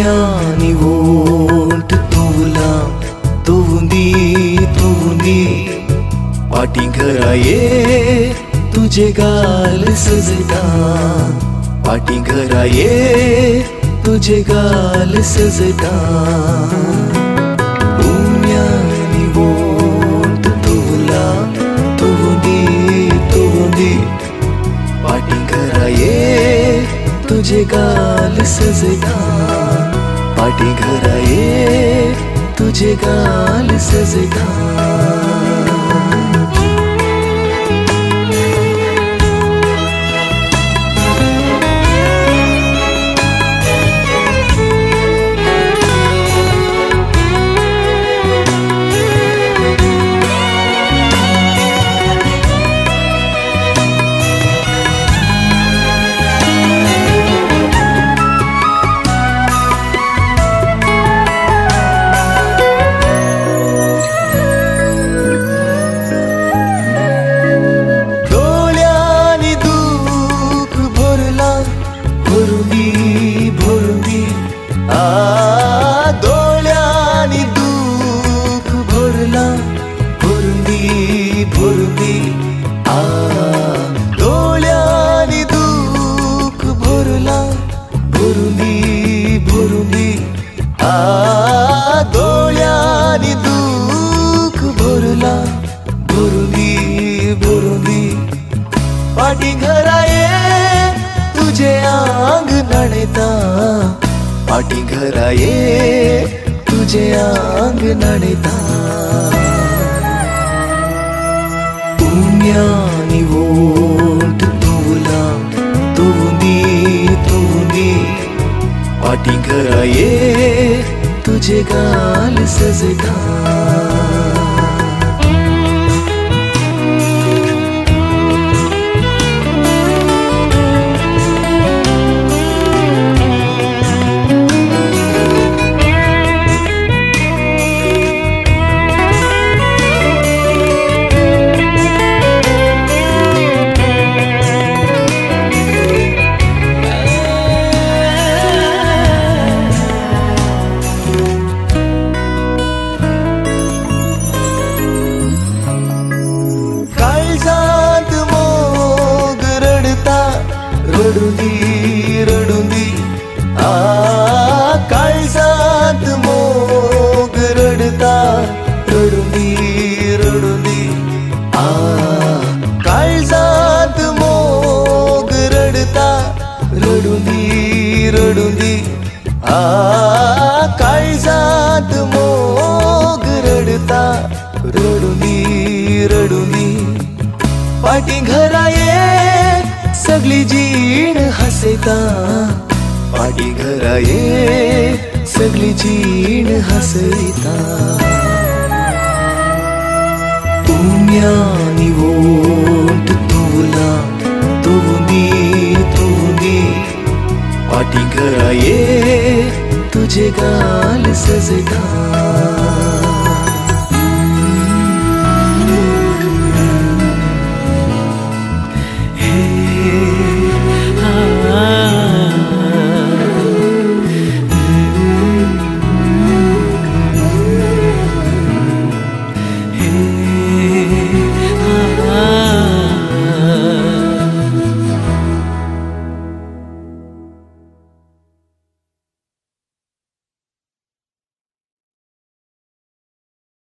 उम्यानी won't तुला तुवुंदी पाटी घरा ये तुझे गाल सजता पाटी घरा ये तुझे गाल सजता उम्यानी वोंट तुला तुवुंदी पाटी घरा ये तुझे गाल सजता पाटी घरा ये तुझे गाल सजता भरुंदी डोळ्यांनी दूख भरला भरुंदी डोळ्यांनी दूख भरला भरुंदी डोळ्यांनी दूख भरला भरुंदी पाटी घरा ये तुझे आंग नड़ता पाटी घरा ये तुझे आंग नड़ता उम्यानी वोंट तुला तुवुंदी पाटी घरा ये तुझे गाल सजता रडुंदी काळजात मोग रडता रडुंदी काळजात मोग रडता रडुंदी काळजात मोग रडता रडुंदी पाटी घरा ये सगली जीण हसता पाटी घरा ये सगली जीण हसता उम्यानी वोंट तुला तुवुंदी पाटी घरा ये तुझे गाल सजता